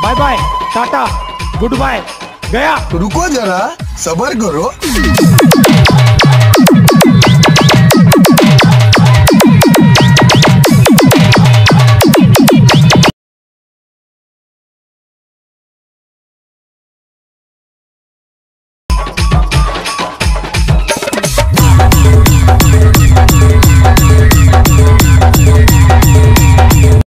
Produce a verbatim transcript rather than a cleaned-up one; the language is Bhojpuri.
By bye, tata, goodbye, गया। रुको जरा, सबर करो।